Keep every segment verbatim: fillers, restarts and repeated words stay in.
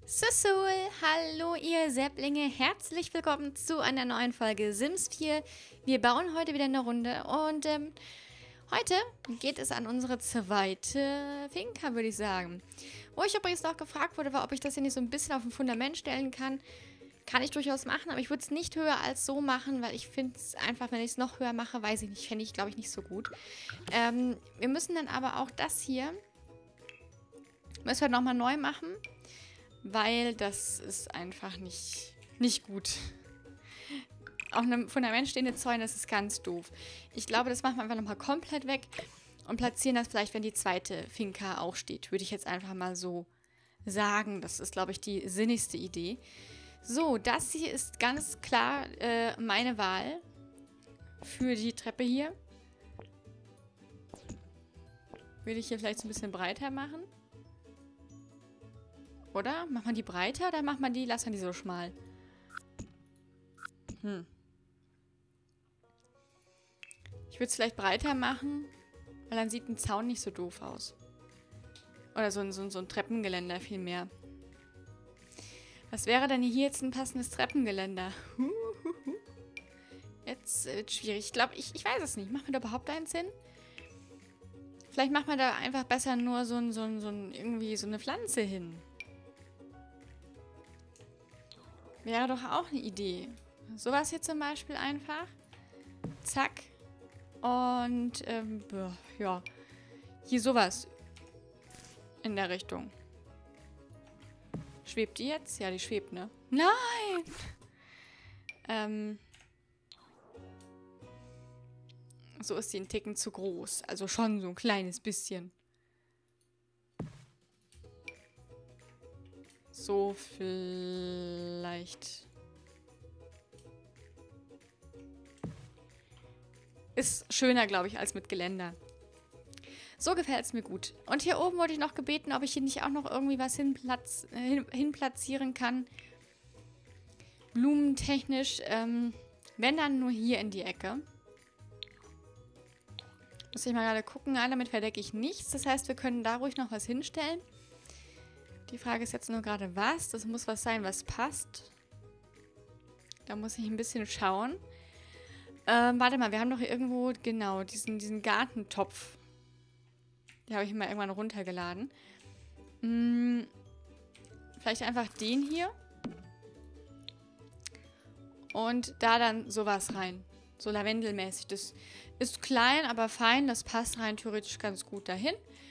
Susul, hallo ihr Säpplinge, herzlich willkommen zu einer neuen Folge Sims vier. Wir bauen heute wieder eine Runde und ähm, heute geht es an unsere zweite Finca, würde ich sagen. Wo ich übrigens noch gefragt wurde, war, ob ich das hier nicht so ein bisschen auf ein Fundament stellen kann. Kann ich durchaus machen, aber ich würde es nicht höher als so machen, weil ich finde es einfach, wenn ich es noch höher mache, weiß ich nicht, fände ich, glaube ich, nicht so gut. Ähm, wir müssen dann aber auch das hier, müssen wir nochmal neu machen. Weil das ist einfach nicht, nicht gut. Auf einem Fundament stehende Zäune, das ist ganz doof. Ich glaube, das machen wir einfach nochmal komplett weg und platzieren das vielleicht, wenn die zweite Finca auch steht. Würde ich jetzt einfach mal so sagen. Das ist, glaube ich, die sinnigste Idee. So, das hier ist ganz klar äh, meine Wahl für die Treppe hier. Würde ich hier vielleicht so ein bisschen breiter machen. Oder? Macht man die breiter oder macht man die, lasst man die so schmal? Hm. Ich würde es vielleicht breiter machen, weil dann sieht ein Zaun nicht so doof aus. Oder so ein, so ein, so ein Treppengeländer vielmehr. Was wäre denn hier jetzt ein passendes Treppengeländer? Jetzt wird es schwierig. Ich glaube, ich, ich weiß es nicht. Macht man da überhaupt einen Sinn? Vielleicht macht man da einfach besser nur so, ein, so, ein, so ein, irgendwie so eine Pflanze hin. Wäre doch auch eine Idee. Sowas hier zum Beispiel einfach. Zack. Und, ähm, ja. Hier sowas. In der Richtung. Schwebt die jetzt? Ja, die schwebt, ne? Nein! Ähm. So ist die ein Ticken zu groß. Also schon so ein kleines bisschen. So vielleicht. Ist schöner, glaube ich, als mit Geländer. So gefällt es mir gut. Und hier oben wurde ich noch gebeten, ob ich hier nicht auch noch irgendwie was hinplatz, hin, hinplatzieren kann. Blumentechnisch. Ähm, wenn dann nur hier in die Ecke. Muss ich mal gerade gucken. Nein, damit verdecke ich nichts. Das heißt, wir können da ruhig noch was hinstellen. Die Frage ist jetzt nur gerade was. Das muss was sein, was passt. Da muss ich ein bisschen schauen. Ähm, warte mal, wir haben doch hier irgendwo, genau, diesen, diesen Gartentopf. Den habe ich mal irgendwann runtergeladen. Hm, vielleicht einfach den hier. Und da dann sowas rein. So lavendelmäßig. Das ist klein, aber fein. Das passt rein theoretisch ganz gut dahin.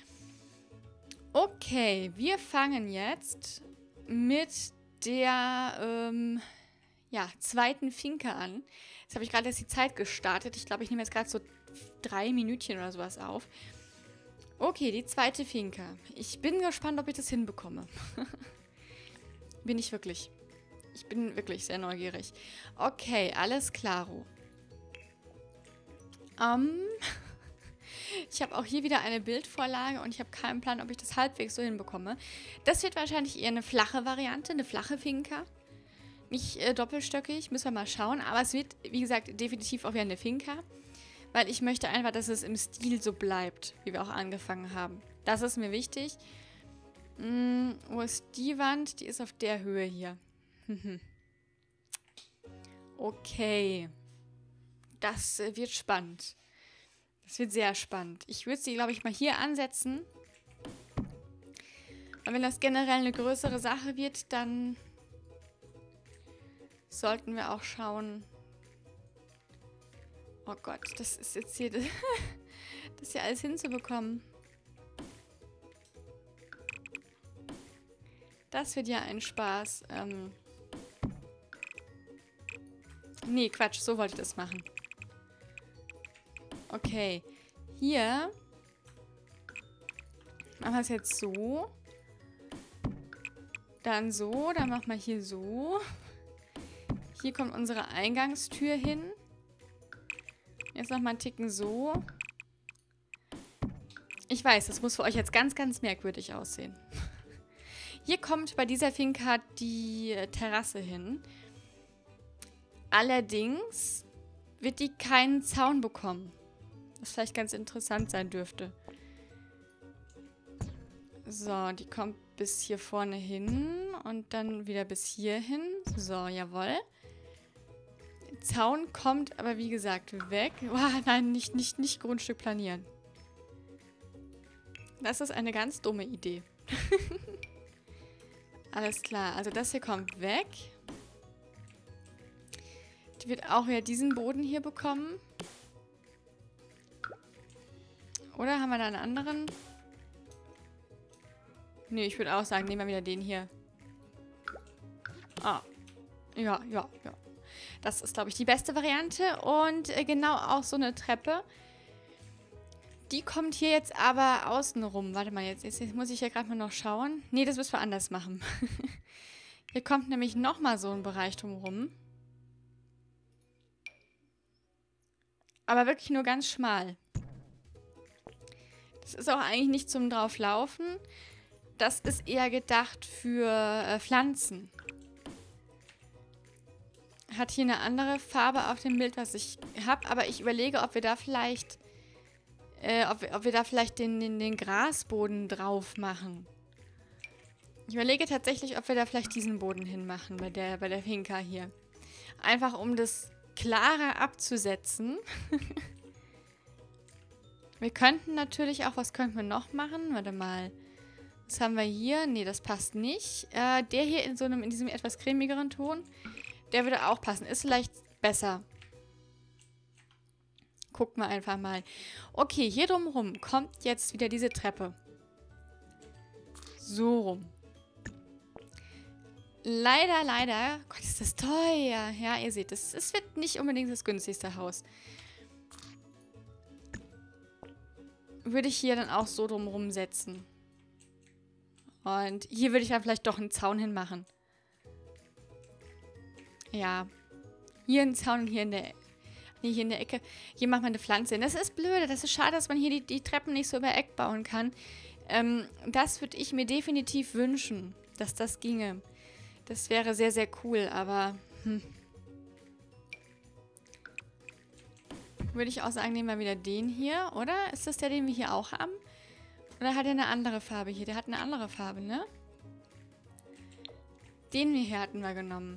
Okay, wir fangen jetzt mit der ähm, ja, zweiten Finca an. Jetzt habe ich gerade erst die Zeit gestartet. Ich glaube, ich nehme jetzt gerade so drei Minütchen oder sowas auf. Okay, die zweite Finca. Ich bin gespannt, ob ich das hinbekomme. Bin ich wirklich. Ich bin wirklich sehr neugierig. Okay, alles klaro. Ähm... Ich habe auch hier wieder eine Bildvorlage und ich habe keinen Plan, ob ich das halbwegs so hinbekomme. Das wird wahrscheinlich eher eine flache Variante, eine flache Finca. Nicht äh, doppelstöckig, müssen wir mal schauen. Aber es wird, wie gesagt, definitiv auch wieder eine Finca. Weil ich möchte einfach, dass es im Stil so bleibt, wie wir auch angefangen haben. Das ist mir wichtig. Hm, wo ist die Wand? Die ist auf der Höhe hier. Okay. Das äh, wird spannend. Das wird sehr spannend. Ich würde sie, glaube ich, mal hier ansetzen. Und wenn das generell eine größere Sache wird, dann sollten wir auch schauen. Oh Gott, das ist jetzt hier... das hier alles hinzubekommen. Das wird ja ein Spaß. Ähm nee, Quatsch, so wollte ich das machen. Okay, hier machen wir es jetzt so. Dann so, dann machen wir hier so. Hier kommt unsere Eingangstür hin. Jetzt nochmal einen Ticken so. Ich weiß, das muss für euch jetzt ganz, ganz merkwürdig aussehen. Hier kommt bei dieser Finca die Terrasse hin. Allerdings wird die keinen Zaun bekommen. Was vielleicht ganz interessant sein dürfte. So, die kommt bis hier vorne hin und dann wieder bis hier hin. So, jawohl. Zaun kommt aber wie gesagt weg. Oh, nein, nicht, nicht, nicht Grundstück planieren. Das ist eine ganz dumme Idee. Alles klar, also das hier kommt weg. Die wird auch wieder diesen Boden hier bekommen. Oder haben wir da einen anderen? Nee, ich würde auch sagen, nehmen wir wieder den hier. Ah. Ja, ja, ja. Das ist, glaube ich, die beste Variante. Und äh, genau auch so eine Treppe. Die kommt hier jetzt aber außen rum. Warte mal, jetzt, jetzt, jetzt muss ich ja gerade mal noch schauen. Nee, das müssen wir anders machen. Hier kommt nämlich nochmal so ein Bereich drumherum. Aber wirklich nur ganz schmal. Das ist auch eigentlich nicht zum Drauflaufen. Das ist eher gedacht für äh, Pflanzen. Hat hier eine andere Farbe auf dem Bild, was ich habe. Aber ich überlege, ob wir da vielleicht... Äh, ob, ob wir da vielleicht den, den, den Grasboden drauf machen. Ich überlege tatsächlich, ob wir da vielleicht diesen Boden hinmachen, bei der, bei der Finca hier. Einfach um das klarer abzusetzen. Wir könnten natürlich auch, was könnten wir noch machen? Warte mal. Was haben wir hier? Nee, das passt nicht. Äh, der hier in so einem, in diesem etwas cremigeren Ton, der würde auch passen. Ist vielleicht besser. Gucken wir einfach mal. Okay, hier drumherum kommt jetzt wieder diese Treppe. So rum. Leider, leider. Gott, ist das teuer. Ja, ihr seht, es, es wird nicht unbedingt das günstigste Haus. Würde ich hier dann auch so drumherum setzen. Und hier würde ich dann vielleicht doch einen Zaun hinmachen. Ja. Hier einen Zaun und hier in der Nee, hier in der Ecke. Hier macht man eine Pflanze hin. Das ist blöde. Das ist schade, dass man hier die, die Treppen nicht so über Eck bauen kann. Ähm, das würde ich mir definitiv wünschen, dass das ginge. Das wäre sehr, sehr cool, aber... Hm. Würde ich auch sagen, nehmen wir wieder den hier, oder? Ist das der, den wir hier auch haben? Oder hat er eine andere Farbe hier? Der hat eine andere Farbe, ne? Den hier hatten wir genommen.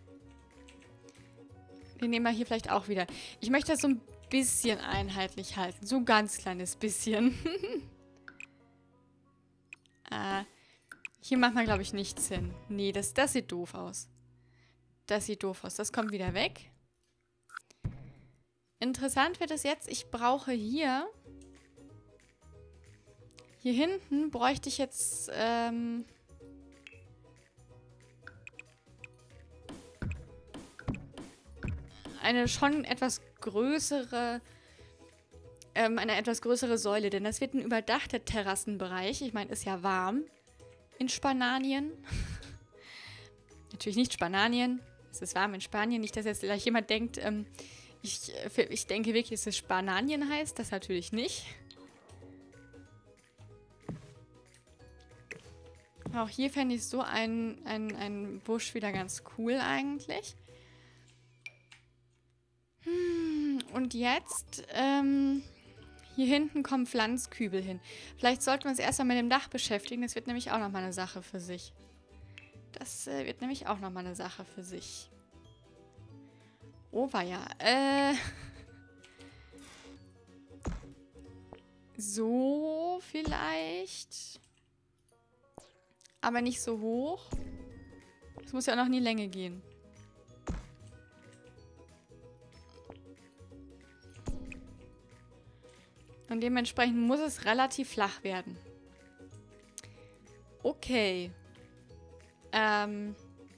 Den nehmen wir hier vielleicht auch wieder. Ich möchte das so ein bisschen einheitlich halten. So ein ganz kleines bisschen. äh, hier macht man, glaube ich, nichts hin. Nee, das, das sieht doof aus. Das sieht doof aus. Das kommt wieder weg. Interessant wird es jetzt, ich brauche hier... Hier hinten bräuchte ich jetzt... Ähm, eine schon etwas größere, ähm, eine etwas größere Säule, denn das wird ein überdachter Terrassenbereich. Ich meine, ist ja warm in Spanien. Natürlich nicht Spanien, es ist warm in Spanien. Nicht, dass jetzt gleich jemand denkt, ähm, ich, ich denke wirklich, dass es Spanien heißt. Das natürlich nicht. Auch hier fände ich so einen, einen, einen Busch wieder ganz cool eigentlich. Und jetzt, ähm, hier hinten kommen Pflanzkübel hin. Vielleicht sollten wir uns erstmal mit dem Dach beschäftigen. Das wird nämlich auch nochmal eine Sache für sich. Das äh, wird nämlich auch nochmal eine Sache für sich. Oh, war ja. Äh. So vielleicht. Aber nicht so hoch. Das muss ja auch noch in die Länge gehen. Und dementsprechend muss es relativ flach werden. Okay. Ähm.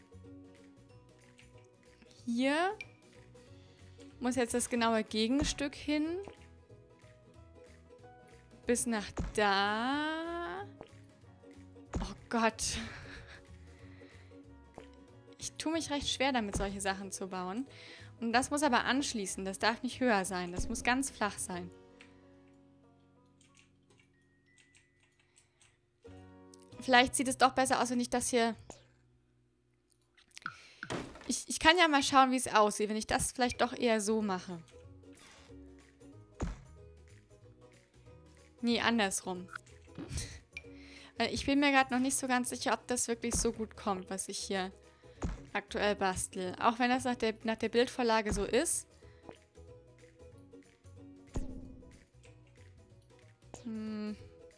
Hier muss jetzt das genaue Gegenstück hin. Bis nach da. Oh Gott. Ich tue mich recht schwer damit, solche Sachen zu bauen. Und das muss aber anschließen. Das darf nicht höher sein. Das muss ganz flach sein. Vielleicht sieht es doch besser aus, wenn ich das hier... Ich, ich kann ja mal schauen, wie es aussieht, wenn ich das vielleicht doch eher so mache. Nee, andersrum. Weil ich bin mir gerade noch nicht so ganz sicher, ob das wirklich so gut kommt, was ich hier aktuell bastel. Auch wenn das nach der, nach der Bildvorlage so ist. Hm.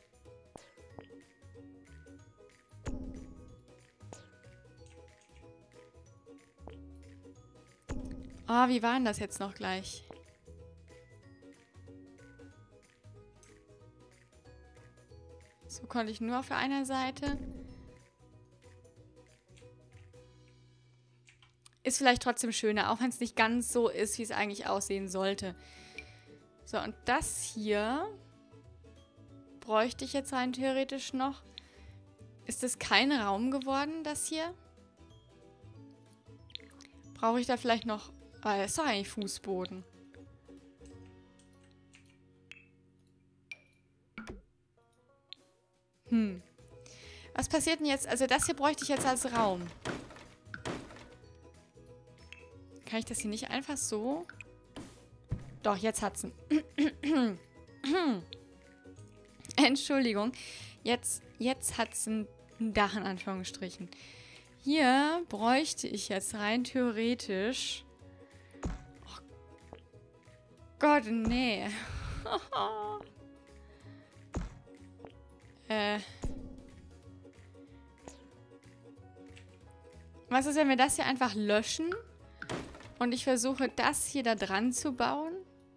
Oh, wie war denn das jetzt noch gleich? So konnte ich nur auf der einen Seite. Ist vielleicht trotzdem schöner, auch wenn es nicht ganz so ist, wie es eigentlich aussehen sollte. So, und das hier bräuchte ich jetzt rein theoretisch noch. Ist das kein Raum geworden, das hier? Brauche ich da vielleicht noch... Ah, das ist doch eigentlich Fußboden. Hm. Was passiert denn jetzt? Also das hier bräuchte ich jetzt als Raum. Kann ich das hier nicht einfach so... Doch, jetzt hat's ein... Entschuldigung. Jetzt, jetzt hat's ein Dach in Anführungsstrichen. Hier bräuchte ich jetzt rein theoretisch... Oh Gott, nee. äh... Was ist, wenn wir das hier einfach löschen? Und ich versuche, das hier da dran zu bauen?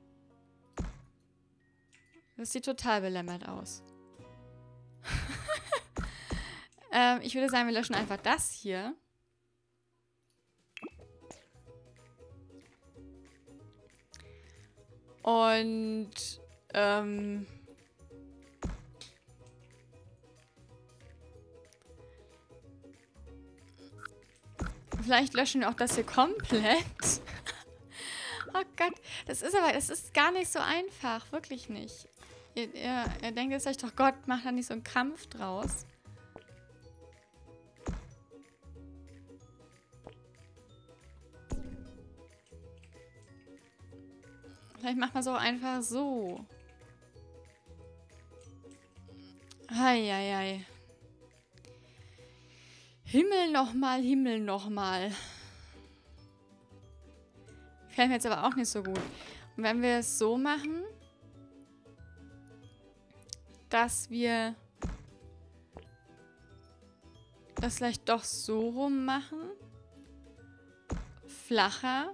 Das sieht total belämmert aus. ähm, ich würde sagen, wir löschen einfach das hier. Und, ähm... vielleicht löschen wir auch das hier komplett. Oh Gott, das ist aber, das ist gar nicht so einfach. Wirklich nicht. Ihr, ihr, ihr denkt jetzt euch doch, Gott, macht da nicht so einen Kampf draus. Vielleicht macht man es auch einfach so. Heieiei. Himmel nochmal, Himmel nochmal. Gefällt mir jetzt aber auch nicht so gut. Und wenn wir es so machen, dass wir das vielleicht doch so rum machen. Flacher.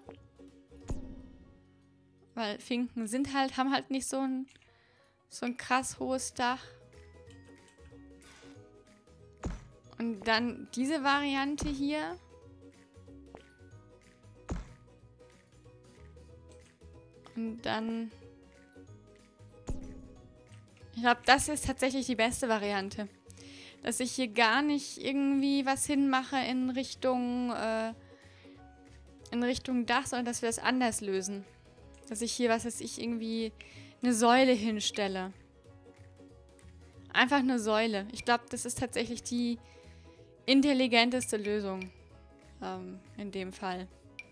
Weil Finken sind halt, haben halt nicht so ein, so ein krass hohes Dach. Und dann diese Variante hier. Und dann... Ich glaube, das ist tatsächlich die beste Variante. Dass ich hier gar nicht irgendwie was hinmache in Richtung, äh, in Richtung Dach, sondern dass wir das anders lösen. Dass ich hier, was weiß ich, irgendwie eine Säule hinstelle. Einfach eine Säule. Ich glaube, das ist tatsächlich die intelligenteste Lösung. Ähm, in dem Fall.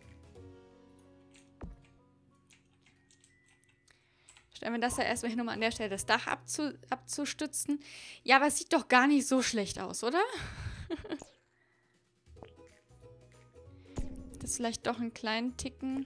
Stellen wir das ja erstmal hin, um an der Stelle das Dach abzu abzustützen. Ja, aber es sieht doch gar nicht so schlecht aus, oder? Das vielleicht doch einen kleinen Ticken.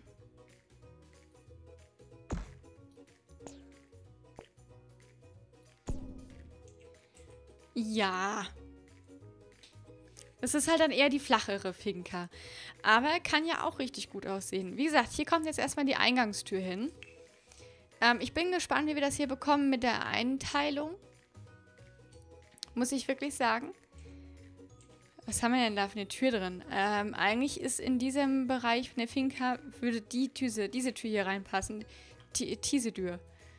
Ja. Das ist halt dann eher die flachere Finca. Aber kann ja auch richtig gut aussehen. Wie gesagt, hier kommt jetzt erstmal die Eingangstür hin. Ähm, ich bin gespannt, wie wir das hier bekommen mit der Einteilung. Muss ich wirklich sagen. Was haben wir denn da für eine Tür drin? Ähm, eigentlich ist in diesem Bereich von der Finca, würde die Tür, diese Tür hier reinpassen. Die, diese Tür.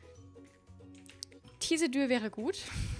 Diese Tür wäre gut.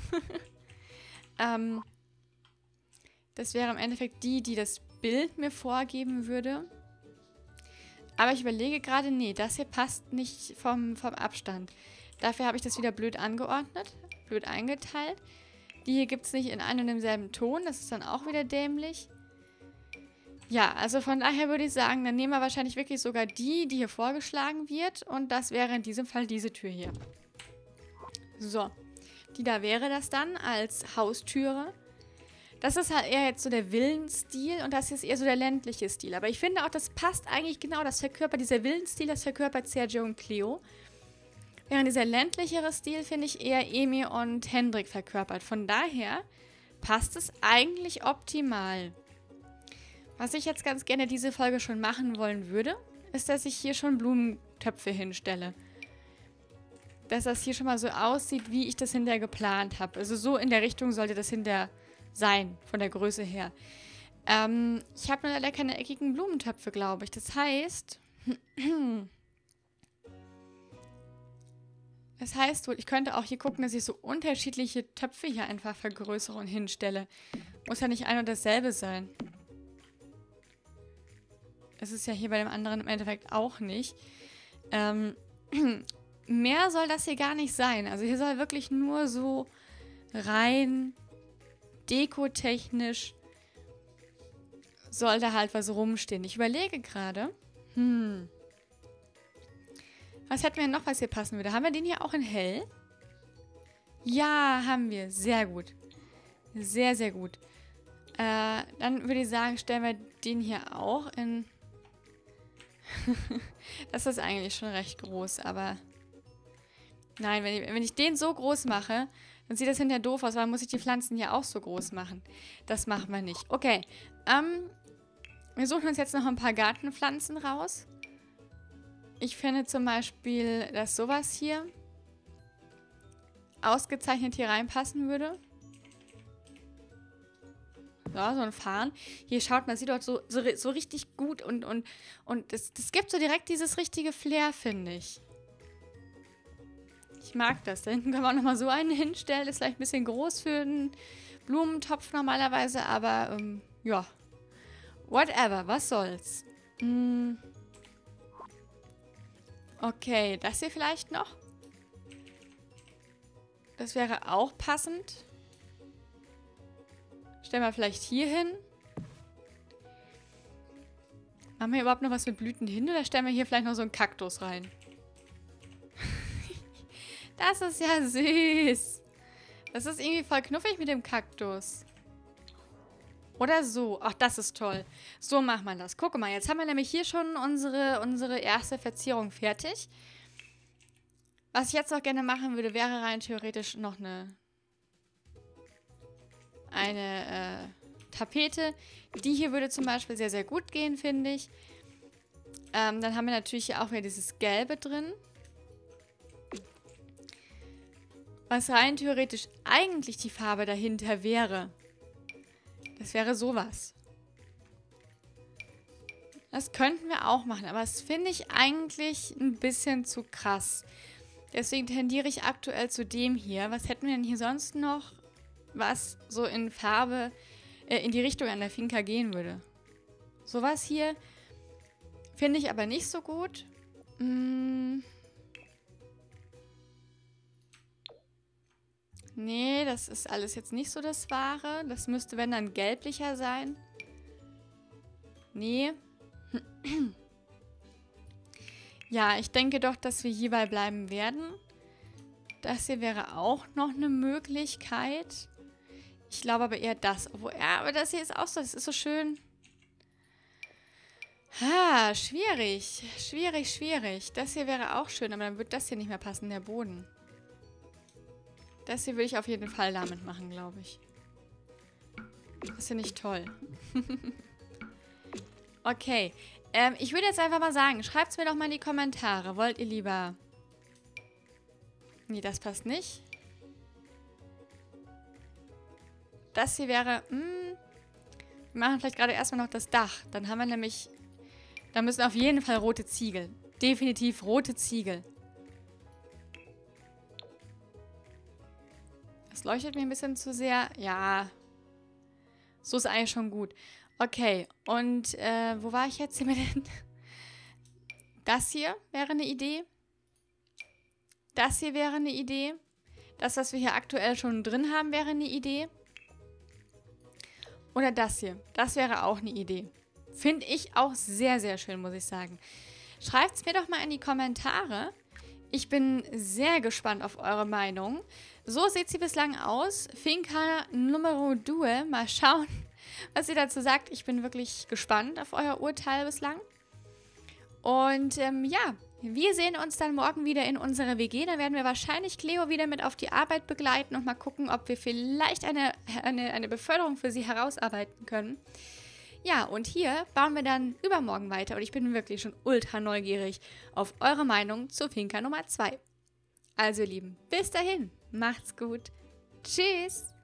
ähm, das wäre im Endeffekt die, die das Bild mir vorgeben würde. Aber ich überlege gerade, nee, das hier passt nicht vom, vom Abstand. Dafür habe ich das wieder blöd angeordnet, blöd eingeteilt. Die hier gibt es nicht in einem und demselben Ton, das ist dann auch wieder dämlich. Ja, also von daher würde ich sagen, dann nehmen wir wahrscheinlich wirklich sogar die, die hier vorgeschlagen wird. Und das wäre in diesem Fall diese Tür hier. So, Die da wäre das dann als Haustüre. Das ist halt eher jetzt so der Villenstil und das ist eher so der ländliche Stil. Aber ich finde auch, das passt eigentlich genau, das verkörpert, dieser Villenstil, das verkörpert Sergio und Cleo. Während dieser ländlichere Stil, finde ich, eher Emi und Hendrik verkörpert. Von daher passt es eigentlich optimal. Was ich jetzt ganz gerne diese Folge schon machen wollen würde, ist, dass ich hier schon Blumentöpfe hinstelle. Dass das hier schon mal so aussieht, wie ich das hinterher geplant habe. Also so in der Richtung sollte das hinterher sein, von der Größe her. Ähm, ich habe nur leider keine eckigen Blumentöpfe, glaube ich. Das heißt... Das heißt wohl, ich könnte auch hier gucken, dass ich so unterschiedliche Töpfe hier einfach vergrößere und hinstelle. Muss ja nicht ein und dasselbe sein. Es ist ja hier bei dem anderen im Endeffekt auch nicht. Ähm, mehr soll das hier gar nicht sein. Also hier soll wirklich nur so rein dekotechnisch soll da halt was rumstehen. Ich überlege gerade, hm, was hätten wir noch, was hier passen würde? Haben wir den hier auch in hell? Ja, haben wir. Sehr gut. Sehr, sehr gut. Äh, dann würde ich sagen, stellen wir den hier auch in... Das ist eigentlich schon recht groß, aber... Nein, wenn ich, wenn ich den so groß mache, dann sieht das hinterher doof aus, weil dann muss ich die Pflanzen hier auch so groß machen. Das machen wir nicht. Okay, ähm... wir suchen uns jetzt noch ein paar Gartenpflanzen raus. Ich finde zum Beispiel, dass sowas hier ausgezeichnet hier reinpassen würde. So, so ein Farn. Hier schaut man, sieht dort so, so, so richtig gut und, und, und das, das gibt so direkt dieses richtige Flair, finde ich. Ich mag das. Da hinten können wir auch nochmal so einen hinstellen. Ist vielleicht ein bisschen groß für einen Blumentopf normalerweise, aber ähm, ja. Whatever, was soll's. Hm. Okay, das hier vielleicht noch. Das wäre auch passend. Stellen wir vielleicht hier hin. Machen wir überhaupt noch was mit Blüten hin oder stellen wir hier vielleicht noch so einen Kaktus rein? Das ist ja süß. Das ist irgendwie voll knuffig mit dem Kaktus. Oder so. Ach, das ist toll. So macht man das. Guck mal, jetzt haben wir nämlich hier schon unsere, unsere erste Verzierung fertig. Was ich jetzt noch gerne machen würde, wäre rein theoretisch noch eine, eine äh, Tapete. Die hier würde zum Beispiel sehr, sehr gut gehen, finde ich. Ähm, dann haben wir natürlich hier auch wieder dieses Gelbe drin. Was rein theoretisch eigentlich die Farbe dahinter wäre. Das wäre sowas. Das könnten wir auch machen, aber das finde ich eigentlich ein bisschen zu krass. Deswegen tendiere ich aktuell zu dem hier. Was hätten wir denn hier sonst noch, was so in Farbe, äh, in die Richtung an der Finca gehen würde? Sowas hier finde ich aber nicht so gut. Hm. Nee, das ist alles jetzt nicht so das Wahre. Das müsste, wenn dann, gelblicher sein. Nee. Ja, ich denke doch, dass wir hierbei bleiben werden. Das hier wäre auch noch eine Möglichkeit. Ich glaube aber eher das. Obwohl, ja, aber das hier ist auch so, das ist so schön. Ah, schwierig. Schwierig, schwierig. Das hier wäre auch schön, aber dann wird das hier nicht mehr passen, der Boden. Das hier würde ich auf jeden Fall damit machen, glaube ich. Das finde ich toll. Okay. Ähm, ich würde jetzt einfach mal sagen, schreibt es mir doch mal in die Kommentare. Wollt ihr lieber... Nee, das passt nicht. Das hier wäre... Mh, wir machen vielleicht gerade erstmal noch das Dach. Dann haben wir nämlich... Da müssen auf jeden Fall rote Ziegel. Definitiv rote Ziegel. Das leuchtet mir ein bisschen zu sehr. Ja. So ist eigentlich schon gut. Okay. Und äh, wo war ich jetzt? Das hier wäre eine Idee. Das hier wäre eine Idee. Das, was wir hier aktuell schon drin haben, wäre eine Idee. Oder das hier. Das wäre auch eine Idee. Finde ich auch sehr, sehr schön, muss ich sagen. Schreibt es mir doch mal in die Kommentare, Ich bin sehr gespannt auf eure Meinung. So sieht sie bislang aus. Finca Numero Due. Mal schauen, was ihr dazu sagt. Ich bin wirklich gespannt auf euer Urteil bislang. Und ähm, ja, wir sehen uns dann morgen wieder in unserer W G. Dann werden wir wahrscheinlich Cleo wieder mit auf die Arbeit begleiten und mal gucken, ob wir vielleicht eine, eine, eine Beförderung für sie herausarbeiten können. Ja, und hier bauen wir dann übermorgen weiter und ich bin wirklich schon ultra neugierig auf eure Meinung zu Finca Nummer zwei. Also ihr Lieben, bis dahin, macht's gut, tschüss!